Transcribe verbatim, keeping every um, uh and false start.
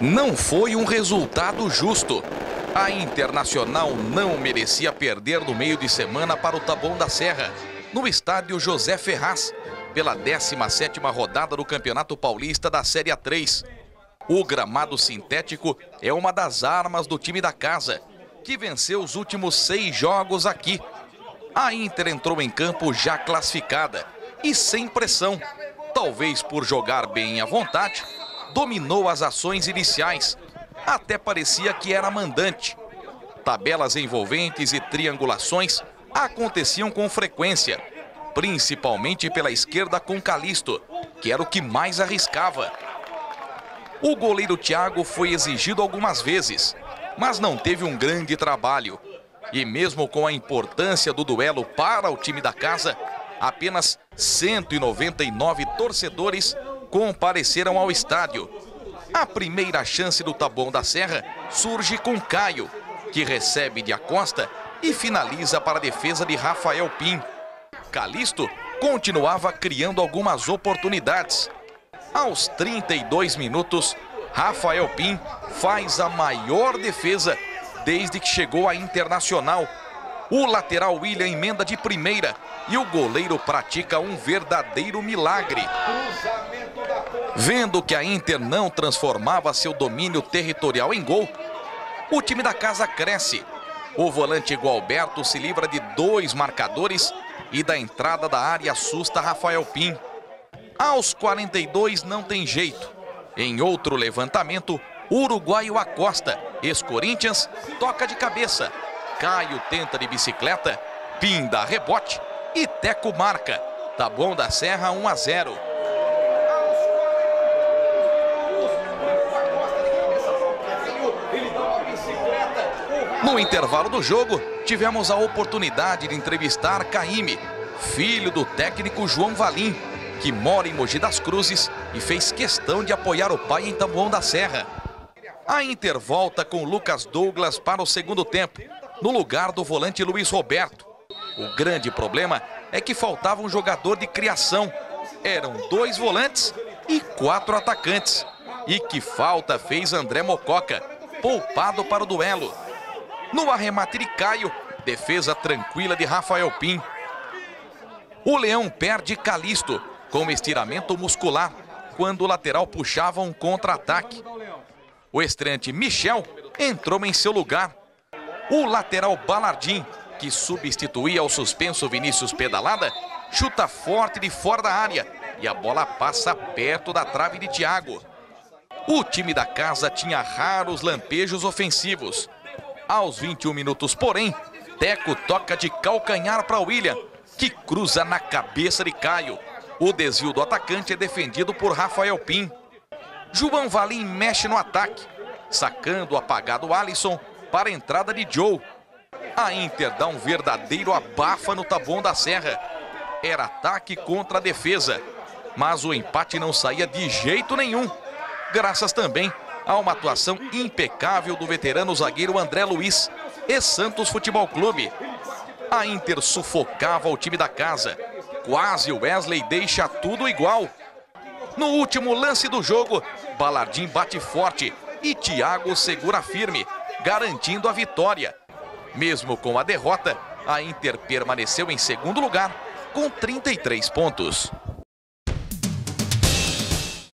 Não foi um resultado justo. A Internacional não merecia perder no meio de semana para o Taboão da Serra, no estádio José Ferraz, pela décima sétima rodada do Campeonato Paulista da Série A três. O gramado sintético é uma das armas do time da casa, que venceu os últimos seis jogos aqui. A Inter entrou em campo já classificada e sem pressão, talvez por jogar bem à vontade, dominou as ações iniciais, até parecia que era mandante. Tabelas envolventes e triangulações aconteciam com frequência, principalmente pela esquerda com Calisto, que era o que mais arriscava. O goleiro Thiago foi exigido algumas vezes, mas não teve um grande trabalho. E mesmo com a importância do duelo para o time da casa, apenas cento e noventa e nove torcedores compareceram ao estádio. A primeira chance do Taboão da Serra surge com Caio, que recebe de Acosta e finaliza para a defesa de Rafael Pim. Calisto continuava criando algumas oportunidades. Aos trinta e dois minutos, Rafael Pim faz a maior defesa desde que chegou à Internacional. O lateral William emenda de primeira e o goleiro pratica um verdadeiro milagre. Vendo que a Inter não transformava seu domínio territorial em gol, o time da casa cresce. O volante Gualberto se livra de dois marcadores e da entrada da área assusta Rafael Pim. Aos quarenta e dois não tem jeito. Em outro levantamento, o uruguaio Acosta, ex-Corinthians, toca de cabeça. Caio tenta de bicicleta, Pim dá rebote e Teco marca. Taboão da Serra um a zero. No intervalo do jogo, tivemos a oportunidade de entrevistar Caíme, filho do técnico João Valim, que mora em Mogi das Cruzes e fez questão de apoiar o pai em Taboão da Serra. A Inter volta com Lucas Douglas para o segundo tempo, no lugar do volante Luiz Roberto. O grande problema é que faltava um jogador de criação. Eram dois volantes e quatro atacantes. E que falta fez André Mococa, poupado para o duelo. No arremate de Caio, defesa tranquila de Rafael Pim. O Leão perde Calisto com estiramento muscular quando o lateral puxava um contra-ataque. O estreante Michel entrou em seu lugar. O lateral Balardim, que substituía o suspenso Vinícius Pedalada, chuta forte de fora da área e a bola passa perto da trave de Thiago. O time da casa tinha raros lampejos ofensivos. Aos vinte e um minutos, porém, Teco toca de calcanhar para William, que cruza na cabeça de Caio. O desvio do atacante é defendido por Rafael Pim. João Valim mexe no ataque, sacando o apagado Alisson para a entrada de Joe. A Inter dá um verdadeiro abafa no Taboão da Serra. Era ataque contra a defesa, mas o empate não saía de jeito nenhum, graças também a uma atuação impecável do veterano zagueiro André Luiz, ex-Santos Futebol Clube. A Inter sufocava o time da casa. Quase o Wesley deixa tudo igual. No último lance do jogo, Balardim bate forte e Thiago segura firme, garantindo a vitória. Mesmo com a derrota, a Inter permaneceu em segundo lugar com trinta e três pontos.